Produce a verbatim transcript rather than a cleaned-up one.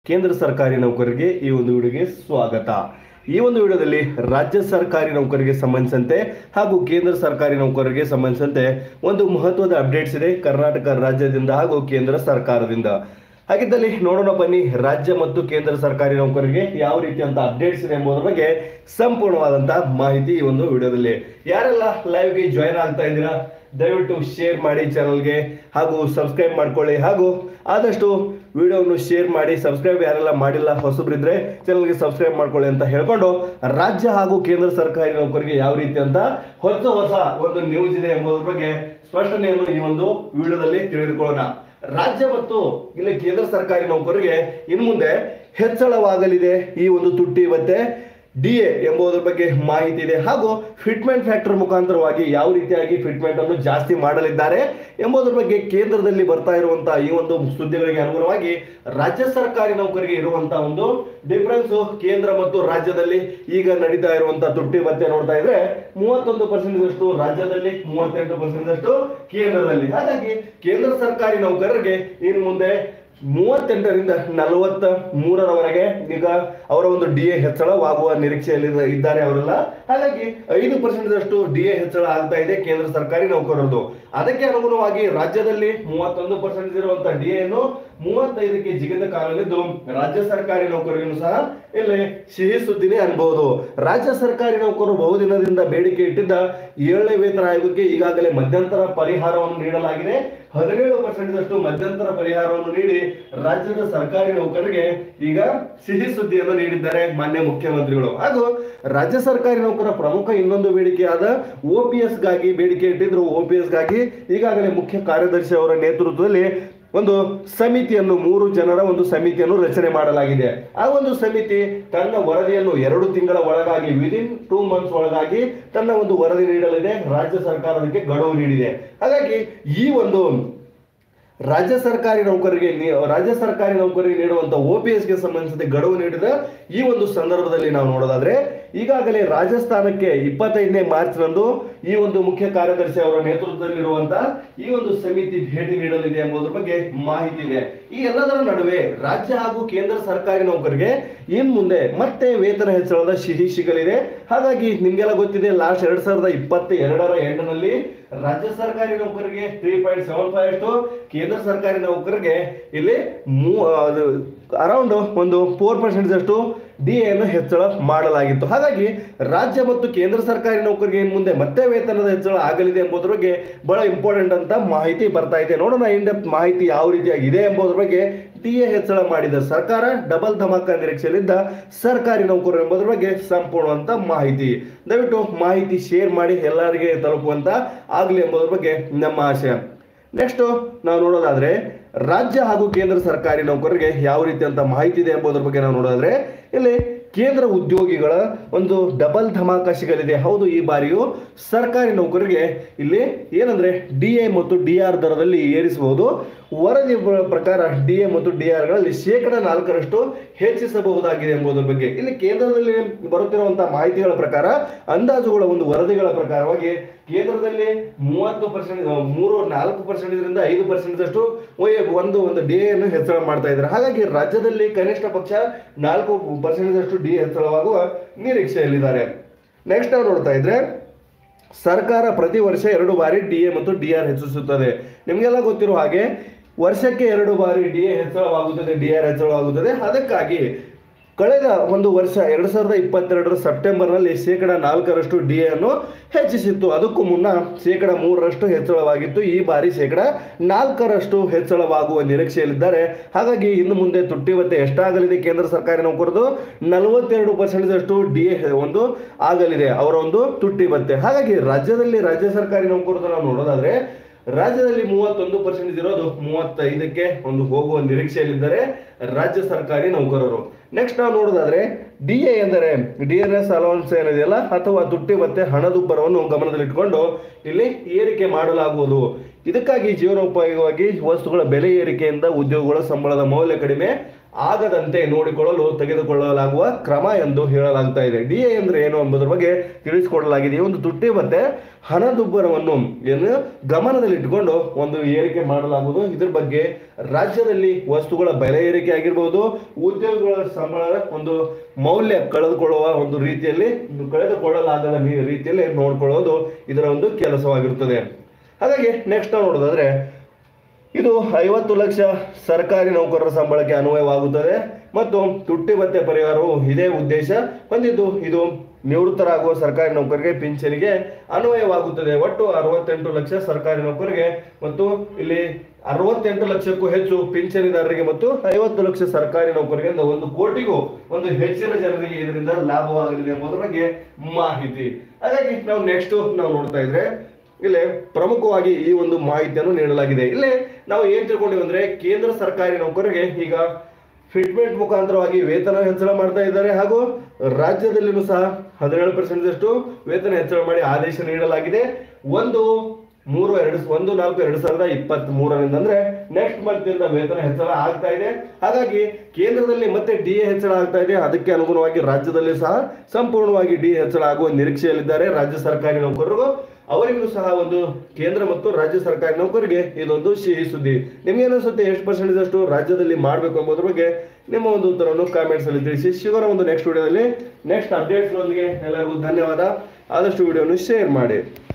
ಕೇಂದ್ರ ಸರ್ಕಾರಿ ನೌಕರರಿಗೆ ಈ ಒಂದು ವಿಡಿಯೋಗೆ ಸ್ವಾಗತ. ಈ ಒಂದು ವಿಡಿಯೋದಲ್ಲಿ ರಾಜ್ಯ ಸರ್ಕಾರಿ ನೌಕರರಿಗೆ ಸಂಬಂಧಿಸಿದಂತೆ ಹಾಗೂ ಕೇಂದ್ರ ಸರ್ಕಾರಿ ನೌಕರರಿಗೆ ಸಂಬಂಧಿಸಿದಂತೆ ಒಂದು ಮಹತ್ವದ ಅಪ್ಡೇಟ್ಸ್ ಇದೆ ಕರ್ನಾಟಕ ರಾಜ್ಯದಿಂದ ಹಾಗೂ ಕೇಂದ್ರ ಸರ್ಕಾರದಿಂದ. ಹಾಗಿದ್ದಲ್ಲಿ ನೋಡೋಣ ಬನ್ನಿ, ರಾಜ್ಯ ಮತ್ತು ಕೇಂದ್ರ ಸರ್ಕಾರಿ ನೌಕರರಿಗೆ ಯಾವ ರೀತಿಯಂತ ಅಪ್ಡೇಟ್ಸ್ ಇದೆ ಎಂಬುದರ ಬಗ್ಗೆ ಸಂಪೂರ್ಣವಾದಂತಹ ಮಾಹಿತಿ ಈ ಒಂದು ವಿಡಿಯೋದಲ್ಲಿ. ಯಾರೆಲ್ಲ ಲೈವ್ಗೆ ಜಾಯಿನ್ ಆಗ್ತಾ ಇದ್ದೀರಾ ದಯವಿಟ್ಟು ಶೇರ್ ಮಾಡಿ ಚಾನಲ್ಗೆ ಹಾಗೂ ಸಬ್ಸ್ಕ್ರೈಬ್ ಮಾಡ್ಕೊಳ್ಳಿ, ಹಾಗೂ ಆದಷ್ಟು ವಿಡಿಯೋವನ್ನು ಶೇರ್ ಮಾಡಿ. ಸಬ್ಸ್ಕ್ರೈಬ್ ಯಾರೆಲ್ಲ ಮಾಡಿಲ್ಲ ಹೊಸಬ್ರಿದ್ರೆ ಚಾನಲ್ಗೆ ಸಬ್ಸ್ಕ್ರೈಬ್ ಮಾಡ್ಕೊಳ್ಳಿ ಅಂತ ಹೇಳ್ಕೊಂಡು, ರಾಜ್ಯ ಹಾಗೂ ಕೇಂದ್ರ ಸರ್ಕಾರಿ ನೌಕರಿಗೆ ಯಾವ ರೀತಿ ಅಂತ ಹೊಸ ಹೊಸ ಒಂದು ನ್ಯೂಸ್ ಇದೆ ಎಂಬುದರ ಬಗ್ಗೆ ಸ್ಪಷ್ಟನೆಯನ್ನು ಈ ಒಂದು ವಿಡಿಯೋದಲ್ಲಿ ತಿಳಿದುಕೊಳ್ಳೋಣ. ರಾಜ್ಯ ಮತ್ತು ಇಲ್ಲಿ ಕೇಂದ್ರ ಸರ್ಕಾರಿ ನೌಕರರಿಗೆ ಇನ್ನು ಮುಂದೆ ಹೆಚ್ಚಳವಾಗಲಿದೆ ಈ ಒಂದು ತುಟ್ಟಿ ಮತ್ತೆ ಡಿ ಎ ಎಂಬುದರ ಬಗ್ಗೆ ಮಾಹಿತಿ ಇದೆ, ಹಾಗೂ ಫಿಟ್ಮೆಂಟ್ ಫ್ಯಾಕ್ಟರ್ ಮುಖಾಂತರವಾಗಿ ಯಾವ ರೀತಿಯಾಗಿ ಫಿಟ್ಮೆಂಟ್ ಅನ್ನು ಜಾಸ್ತಿ ಮಾಡಲಿದ್ದಾರೆ ಎಂಬುದರ ಬಗ್ಗೆ ಕೇಂದ್ರದಲ್ಲಿ ಬರ್ತಾ ಇರುವಂತಹ ಈ ಒಂದು ಸುದ್ದಿಗಳಿಗೆ ಅನುಗುಣವಾಗಿ ರಾಜ್ಯ ಸರ್ಕಾರಿ ನೌಕರಿಗೆ ಇರುವಂತಹ ಒಂದು ಡಿಫರೆನ್ಸ್ ಕೇಂದ್ರ ಮತ್ತು ರಾಜ್ಯದಲ್ಲಿ ಈಗ ನಡೀತಾ ಇರುವಂತಹ ತುಟ್ಟಿ ಭತ್ಯೆ ನೋಡ್ತಾ ಇದ್ರೆ ಮೂವತ್ತೊಂದು ಪರ್ಸೆಂಟ್ ಅಷ್ಟು ರಾಜ್ಯದಲ್ಲಿ, ಮೂವತ್ತೆಂಟು ಪರ್ಸೆಂಟ್ ಅಷ್ಟು ಕೇಂದ್ರದಲ್ಲಿ. ಹಾಗಾಗಿ ಕೇಂದ್ರ ಸರ್ಕಾರಿ ನೌಕರರಿಗೆ ಇನ್ನು ಮುಂದೆ ಮೂವತ್ತೆಂಟರಿಂದ ನಲವತ್ತ ಮೂರರವರೆಗೆ ಈಗ ಅವರ ಒಂದು ಡಿ ಎ ಹೆಚ್ಚಳವಾಗುವ ನಿರೀಕ್ಷೆಯಲ್ಲಿ ಇದ್ದಾರೆ ಅವರೆಲ್ಲ. ಹಾಗಾಗಿ ಐದು ಪರ್ಸೆಂಟ್ ಅಷ್ಟು ಡಿ ಎ ಹೆಚ್ಚಳ ಆಗ್ತಾ ಇದೆ ಕೇಂದ್ರ ಸರ್ಕಾರಿ ನೌಕರರದು. ಅದಕ್ಕೆ ಅನುಗುಣವಾಗಿ ರಾಜ್ಯದಲ್ಲಿ ಮೂವತ್ತೊಂದು ಪರ್ಸೆಂಟ್ ಇರುವಂತಹ ಡಿ ಎನ್ನು ಮೂವತ್ತೈದಕ್ಕೆ ಜಿಗಿದ ಕಾಲದಲ್ಲಿದ್ದು ರಾಜ್ಯ ಸರ್ಕಾರಿ ನೌಕರರಿಗೂ ಸಹ ಇಲ್ಲಿ ಸಿಹಿ ಸುದ್ದಿನೇ ಅನ್ಬಹುದು. ರಾಜ್ಯ ಸರ್ಕಾರಿ ನೌಕರರು ಬಹುದಿನದಿಂದ ಬೇಡಿಕೆ ಇಟ್ಟಿದ್ದ ಏಳನೇ ವೇತನ ಆಯೋಗಕ್ಕೆ ಈಗಾಗಲೇ ಮಧ್ಯಂತರ ಪರಿಹಾರವನ್ನು ನೀಡಲಾಗಿದೆ. ಹದಿನೇಳು ಪರ್ಸೆಂಟ್ ಅಷ್ಟು ಮಧ್ಯಂತರ ಪರಿಹಾರವನ್ನು ನೀಡಿ ರಾಜ್ಯದ ಸರ್ಕಾರಿ ನೌಕರರಿಗೆ ಈಗ ಸಿಹಿ ಸುದ್ದಿಯನ್ನು ನೀಡಿದ್ದಾರೆ ಮಾನ್ಯ ಮುಖ್ಯಮಂತ್ರಿಗಳು. ಹಾಗೂ ರಾಜ್ಯ ಸರ್ಕಾರಿ ನೌಕರ ಪ್ರಮುಖ ಇನ್ನೊಂದು ಬೇಡಿಕೆಯಾದ ಒ ಪಿ ಎಸ್ ಗಾಗಿ ಬೇಡಿಕೆ ಇಟ್ಟಿದ್ರು. ಒ ಪಿ ಎಸ್ ಗಾಗಿ ಈಗಾಗಲೇ ಮುಖ್ಯ ಕಾರ್ಯದರ್ಶಿ ಅವರ ನೇತೃತ್ವದಲ್ಲಿ ಒಂದು ಸಮಿತಿಯನ್ನು, ಮೂರು ಜನರ ಒಂದು ಸಮಿತಿಯನ್ನು ರಚನೆ ಮಾಡಲಾಗಿದೆ. ಆ ಒಂದು ಸಮಿತಿ ತನ್ನ ವರದಿಯನ್ನು ಎರಡು ತಿಂಗಳ ಒಳಗಾಗಿ, ವಿದಿನ್ ಟೂ ಮಂತ್ಸ್ ಒಳಗಾಗಿ ತನ್ನ ಒಂದು ವರದಿ ನೀಡಲಿದೆ. ರಾಜ್ಯ ಸರ್ಕಾರಕ್ಕೆ ಗಡುವು ನೀಡಿದೆ. ಹಾಗಾಗಿ ಈ ಒಂದು ರಾಜ್ಯ ಸರ್ಕಾರಿ ನೌಕರರಿಗೆ ರಾಜ್ಯ ಸರ್ಕಾರಿ ನೌಕರರಿಗೆ ನೀಡುವಂತಹ ಒ ಪಿ ಎಸ್ ಗೆ ಸಂಬಂಧಿಸಿದ ಗಡುವು ನೀಡಿದ ಈ ಒಂದು ಸಂದರ್ಭದಲ್ಲಿ ನಾವು ನೋಡೋದಾದ್ರೆ ಈಗಾಗಲೇ ರಾಜಸ್ಥಾನಕ್ಕೆ ಇಪ್ಪತ್ತೈದನೇ ಮಾರ್ಚ್ ರಂದು ಈ ಒಂದು ಮುಖ್ಯ ಕಾರ್ಯದರ್ಶಿ ಅವರ ನೇತೃತ್ವದಲ್ಲಿರುವಂತಹ ಈ ಒಂದು ಸಮಿತಿ ಭೇಟಿ ನೀಡಲಿದೆ ಎಂಬುದರ ಬಗ್ಗೆ ಮಾಹಿತಿ ಇದೆ. ಈ ಎಲ್ಲದರ ನಡುವೆ ರಾಜ್ಯ ಹಾಗೂ ಕೇಂದ್ರ ಸರ್ಕಾರಿ ನೌಕರರಿಗೆ ಇನ್ ಮುಂದೆ ಮತ್ತೆ ವೇತನ ಹೆಚ್ಚಳದ ಸಿಹಿ ಸಿಗಲಿದೆ. ಹಾಗಾಗಿ ನಿಮ್ಗೆಲ್ಲ ಗೊತ್ತಿದೆ, ಲಾಸ್ಟ್ ಎರಡ್ ಸಾವಿರದ ಇಪ್ಪತ್ತ ಎರಡರ ಎಂಡಿನಲ್ಲಿ ರಾಜ್ಯ ಸರ್ಕಾರಿ ನೌಕರರಿಗೆ ತ್ರೀ ಪಾಯಿಂಟ್ ಸೆವೆನ್ ಫೈವ್ ಅಷ್ಟು, ಕೇಂದ್ರ ಸರ್ಕಾರಿ ನೌಕರರಿಗೆ ಇಲ್ಲಿ ಅರೌಂಡ್ ಒಂದು ಫೋರ್ ಪರ್ಸೆಂಟ್ ಅಷ್ಟು ಡಿ ಎನ್ನು ಹೆಚ್ಚಳ ಮಾಡಲಾಗಿತ್ತು. ಹಾಗಾಗಿ ರಾಜ್ಯ ಮತ್ತು ಕೇಂದ್ರ ಸರ್ಕಾರಿ ನೌಕರಿಗೆ ಇನ್ನು ಮುಂದೆ ಮತ್ತೆ ವೇತನದ ಹೆಚ್ಚಳ ಆಗಲಿದೆ ಎಂಬುದರ ಬಗ್ಗೆ ಬಹಳ ಇಂಪಾರ್ಟೆಂಟ್ ಅಂತ ಮಾಹಿತಿ ಬರ್ತಾ ಇದೆ. ನೋಡೋಣ ಇನ್ ಡೆಪ್ತ್ ಮಾಹಿತಿ ಯಾವ ರೀತಿಯಾಗಿದೆ ಎಂಬುದರ ಬಗ್ಗೆ. ಡಿ ಎ ಹೆಚ್ಚಳ ಮಾಡಿದ ಸರ್ಕಾರ, ಡಬಲ್ ಧಮಾಕ ನಿರೀಕ್ಷೆಯಲ್ಲಿದ್ದ ಸರ್ಕಾರಿ ನೌಕರರು ಎಂಬುದರ ಬಗ್ಗೆ ಸಂಪೂರ್ಣವಂತ ಮಾಹಿತಿ. ದಯವಿಟ್ಟು ಮಾಹಿತಿ ಶೇರ್ ಮಾಡಿ ಎಲ್ಲರಿಗೆ ತಲುಪುವಂತ ಆಗಲಿ ಎಂಬುದರ ಬಗ್ಗೆ ನಮ್ಮ ಆಶಯ. ನೆಕ್ಸ್ಟ್ ನಾವು ನೋಡೋದಾದ್ರೆ ರಾಜ್ಯ ಹಾಗೂ ಕೇಂದ್ರ ಸರ್ಕಾರಿ ನೌಕರರಿಗೆ ಯಾವ ರೀತಿಯಂತ ಮಾಹಿತಿ ಇದೆ ಎಂಬುದರ ಬಗ್ಗೆ ನಾವು ನೋಡೋದಾದ್ರೆ ಇಲ್ಲಿ ಕೇಂದ್ರ ಉದ್ಯೋಗಿಗಳ ಒಂದು ಡಬಲ್ ಧಮಾಕ ಸಿಗಲಿದೆ. ಹೌದು, ಈ ಬಾರಿಯೂ ಸರ್ಕಾರಿ ನೌಕರರಿಗೆ ಇಲ್ಲಿ ಏನಂದ್ರೆ ಡಿ ಎ ಮತ್ತು ಡಿ ಆರ್ ದರದಲ್ಲಿ ಏರಿಸಬಹುದು. ವರದಿ ಪ್ರಕಾರ ಡಿ ಎ ಮತ್ತು ಡಿ ಆರ್ ಗಳಲ್ಲಿ ಶೇಕಡ ನಾಲ್ಕರಷ್ಟು ಹೆಚ್ಚಿಸಬಹುದಾಗಿದೆ ಎಂಬುದರ ಬಗ್ಗೆ ಇಲ್ಲಿ ಕೇಂದ್ರದಲ್ಲಿ ಬರುತ್ತಿರುವಂತಹ ಮಾಹಿತಿಗಳ ಪ್ರಕಾರ, ಅಂದಾಜುಗಳ ಒಂದು ವರದಿಗಳ ಪ್ರಕಾರವಾಗಿ ಕೇಂದ್ರದಲ್ಲಿ ಮೂವತ್ತು ಪರ್ಸೆಂಟ್ ಮೂರು ನಾಲ್ಕು ಪರ್ಸೆಂಟ್ ಇದರಿಂದ ಐದು ಪರ್ಸೆಂಟ್ ಅಷ್ಟು ಒಂದು ಒಂದು ಡಿ ಎನ್ನು ಹೆಚ್ಚಳ ಮಾಡ್ತಾ ಇದ್ದಾರೆ. ಹಾಗಾಗಿ ರಾಜ್ಯದಲ್ಲಿ ಕನಿಷ್ಠ ಪಕ್ಷ ನಾಲ್ಕು ಪರ್ಸೆಂಟ್ ಅಷ್ಟು ಡಿ ಹೆಚ್ಚಳವಾಗುವ ನಿರೀಕ್ಷೆಯಲ್ಲಿದ್ದಾರೆ. ನೆಕ್ಸ್ಟ್ ನಾವು ನೋಡ್ತಾ ಇದ್ರೆ ಸರ್ಕಾರ ಪ್ರತಿ ವರ್ಷ ಎರಡು ಬಾರಿ ಡಿ ಎ ಮತ್ತು ಡಿ ಆರ್ ಹೆಚ್ಚಿಸುತ್ತದೆ. ನಿಮಗೆಲ್ಲ ಗೊತ್ತಿರುವ ಹಾಗೆ ವರ್ಷಕ್ಕೆ ಎರಡು ಬಾರಿ ಡಿ ಎ ಹೆಚ್ಚಳವಾಗುತ್ತದೆ, ಡಿ ಆರ್ ಹೆಚ್ಚಳವಾಗುತ್ತದೆ. ಅದಕ್ಕಾಗಿ ಕಳೆದ ಒಂದು ವರ್ಷ ಎರಡ್ ಸಾವಿರದ ಇಪ್ಪತ್ತೆರಡರ ಸೆಪ್ಟೆಂಬರ್ ನಲ್ಲಿ ಶೇಕಡ ನಾಲ್ಕರಷ್ಟು ಡಿ ಅನ್ನು ಹೆಚ್ಚಿಸಿತ್ತು. ಅದಕ್ಕೂ ಮುನ್ನ ಶೇಕಡ ಮೂರರಷ್ಟು ಹೆಚ್ಚಳವಾಗಿತ್ತು. ಈ ಬಾರಿ ಶೇಕಡ ನಾಲ್ಕರಷ್ಟು ಹೆಚ್ಚಳವಾಗುವ ನಿರೀಕ್ಷೆಯಲ್ಲಿದ್ದಾರೆ. ಹಾಗಾಗಿ ಇನ್ನು ಮುಂದೆ ತುಟ್ಟಿ ಭತ್ಯೆ ಎಷ್ಟಾಗಲಿದೆ ಕೇಂದ್ರ ಸರ್ಕಾರಿ ನೌಕರದು ನಲವತ್ತೆರಡು ಪರ್ಸೆಂಟ್ ಅಷ್ಟು ಡಿ ಎ ಒಂದು ಆಗಲಿದೆ ಅವರ ಒಂದು ತುಟ್ಟಿ ಭತ್ಯೆ. ಹಾಗಾಗಿ ರಾಜ್ಯದಲ್ಲಿ ರಾಜ್ಯ ಸರ್ಕಾರಿ ನೌಕರರು ನಾವು ನೋಡೋದಾದ್ರೆ ರಾಜ್ಯದಲ್ಲಿ ಮೂವತ್ತೊಂದು ಪರ್ಸೆಂಟ್ ಇರೋದು ಮೂವತ್ತೈದಕ್ಕೆ ಒಂದು ಹೋಗುವ ನಿರೀಕ್ಷೆಯಲ್ಲಿದ್ದಾರೆ ರಾಜ್ಯ ಸರ್ಕಾರಿ ನೌಕರರು. ನೆಕ್ಸ್ಟ್ ನಾವು ನೋಡೋದಾದ್ರೆ ಡಿ ಎ ಎಂದರೆ ಡಿ ಎನ್ ಎಸ್ ಅಲೌನ್ಸ್ ಏನಿದೆಯಲ್ಲ ಅಥವಾ ತುಟ್ಟಿ ಭತ್ಯೆ ಹಣದುಬ್ಬರವನ್ನು ಗಮನದಲ್ಲಿಟ್ಟುಕೊಂಡು ಇಲ್ಲಿ ಏರಿಕೆ ಮಾಡಲಾಗುವುದು. ಇದಕ್ಕಾಗಿ ಜೀವನೋಪಾಯವಾಗಿ ವಸ್ತುಗಳ ಬೆಲೆ ಏರಿಕೆಯಿಂದ ಉದ್ಯೋಗಗಳ ಸಂಬಳದ ಮೌಲ್ಯ ಕಡಿಮೆ ಆಗದಂತೆ ನೋಡಿಕೊಳ್ಳಲು ತೆಗೆದುಕೊಳ್ಳಲಾಗುವ ಕ್ರಮ ಎಂದು ಹೇಳಲಾಗ್ತಾ ಇದೆ. ಡಿ ಎ ಅಂದ್ರೆ ಏನು ಎಂಬುದರ ಬಗ್ಗೆ ತಿಳಿಸಿಕೊಡಲಾಗಿದೆ. ಈ ಒಂದು ತುಟ್ಟಿ ಮತ್ತೆ ಹಣದುಬ್ಬರವನ್ನು ಏನು ಗಮನದಲ್ಲಿಟ್ಟುಕೊಂಡು ಒಂದು ಏರಿಕೆ ಮಾಡಲಾಗುವುದು. ಇದ್ರ ಬಗ್ಗೆ ರಾಜ್ಯದಲ್ಲಿ ವಸ್ತುಗಳ ಬೆಲೆ ಏರಿಕೆ ಆಗಿರ್ಬೋದು, ಉದ್ಯೋಗಗಳ ಸಂಬಳ ಒಂದು ಮೌಲ್ಯ ಕಳೆದುಕೊಳ್ಳುವ ಒಂದು ರೀತಿಯಲ್ಲಿ ಕಳೆದುಕೊಳ್ಳಲಾಗದ ರೀತಿಯಲ್ಲಿ ನೋಡ್ಕೊಳ್ಳೋದು ಇದರ ಒಂದು ಕೆಲಸವಾಗಿರುತ್ತದೆ. ಹಾಗಾಗಿ ನೆಕ್ಸ್ಟ್ ನಾವು ನೋಡೋದಾದ್ರೆ ಇದು ಐವತ್ತು ಲಕ್ಷ ಸರ್ಕಾರಿ ನೌಕರರ ಸಂಬಳಕ್ಕೆ ಅನ್ವಯವಾಗುತ್ತದೆ ಮತ್ತು ತುಟ್ಟಿ ಭತ್ಯೆ ಪರಿಹಾರವು ಇದೇ ಉದ್ದೇಶ ಹೊಂದಿದ್ದು ಇದು ನಿವೃತ್ತರಾಗುವ ಸರ್ಕಾರಿ ನೌಕರರಿಗೆ ಪಿಂಚಣಿಗೆ ಅನ್ವಯವಾಗುತ್ತದೆ. ಒಟ್ಟು ಅರವತ್ತೆಂಟು ಲಕ್ಷ ಸರ್ಕಾರಿ ನೌಕರರಿಗೆ ಮತ್ತು ಇಲ್ಲಿ ಅರವತ್ತೆಂಟು ಲಕ್ಷಕ್ಕೂ ಹೆಚ್ಚು ಪಿಂಚಣಿದಾರರಿಗೆ ಮತ್ತು ಐವತ್ತು ಲಕ್ಷ ಸರ್ಕಾರಿ ನೌಕರರಿಗೆ ಒಂದು ಕೋಟಿಗೂ ಒಂದು ಹೆಚ್ಚಿನ ಜನರಿಗೆ ಇದರಿಂದ ಲಾಭವಾಗಲಿದೆ ಎಂಬುದರ ಬಗ್ಗೆ ಮಾಹಿತಿ. ಹಾಗಾಗಿ ನಾವು ನೆಕ್ಸ್ಟ್ ನಾವು ನೋಡ್ತಾ ಇದ್ರೆ ಇಲ್ಲಿ ಪ್ರಮುಖವಾಗಿ ಈ ಒಂದು ಮಾಹಿತಿಯನ್ನು ನೀಡಲಾಗಿದೆ. ಇಲ್ಲಿ ನಾವು ಏನ್ ತಿಳ್ಕೊಂಡಿವಿ ಅಂದ್ರೆ ಕೇಂದ್ರ ಸರ್ಕಾರಿ ನೌಕರರಿಗೆ ಈಗ ಫಿಟ್ಮೆಂಟ್ ಮುಖಾಂತರವಾಗಿ ವೇತನ ಹೆಚ್ಚಳ ಮಾಡ್ತಾ ಇದ್ದಾರೆ ಹಾಗೂ ರಾಜ್ಯದಲ್ಲಿನೂ ಸಹ ಹದಿನೇಳು ಪರ್ಸೆಂಟ್ ಅಷ್ಟು ವೇತನ ಹೆಚ್ಚಳ ಮಾಡಿ ಆದೇಶ ನೀಡಲಾಗಿದೆ. ಒಂದು ಮೂರು ಎರಡು ಒಂದು ನಾಲ್ಕು ಎರಡ್ ಸಾವಿರದ ಇಪ್ಪತ್ತ್ ಮೂರರಿಂದ ಅಂದ್ರೆ ನೆಕ್ಸ್ಟ್ ಮಂತ್ ಇಂದ ವೇತನ ಹೆಚ್ಚಳ ಆಗ್ತಾ ಇದೆ. ಹಾಗಾಗಿ ಕೇಂದ್ರದಲ್ಲಿ ಮತ್ತೆ ಡಿ ಎ ಹೆಚ್ಚಳ ಆಗ್ತಾ ಇದೆ. ಅದಕ್ಕೆ ಅನುಗುಣವಾಗಿ ರಾಜ್ಯದಲ್ಲಿ ಸಹ ಸಂಪೂರ್ಣವಾಗಿ ಡಿ ಎ ಹೆಚ್ಚಳ ಆಗುವ ನಿರೀಕ್ಷೆಯಲ್ಲಿದ್ದಾರೆ ರಾಜ್ಯ ಸರ್ಕಾರಿ ನೌಕರರು. ಅವರಿಗೂ ಸಹ ಒಂದು ಕೇಂದ್ರ ಮತ್ತು ರಾಜ್ಯ ಸರ್ಕಾರಿ ನೌಕರಿಗೆ ಇದೊಂದು ಸಿಹಿ ಸುದ್ದಿ. ನಿಮ್ಗೆ ಅನಿಸುತ್ತೆ ಎಷ್ಟು ಪರ್ಸೆಂಟೇಜ್ ಅಷ್ಟು ರಾಜ್ಯದಲ್ಲಿ ಮಾಡಬೇಕು ಎಂಬುದರ ಬಗ್ಗೆ ನಿಮ್ಮ ಒಂದು ಉತ್ತರವನ್ನು ಕಾಮೆಂಟ್ಸ್ ಅಲ್ಲಿ ತಿಳಿಸಿ. ಸಿಗೋಣ ಒಂದು ನೆಕ್ಸ್ಟ್ ವಿಡಿಯೋದಲ್ಲಿ ನೆಕ್ಸ್ಟ್ ಅಪ್ಡೇಟ್ಸ್ ನೊಂದಿಗೆ. ಎಲ್ಲರಿಗೂ ಧನ್ಯವಾದ. ಆದಷ್ಟು ವಿಡಿಯೋವನ್ನು ಶೇರ್ ಮಾಡಿ.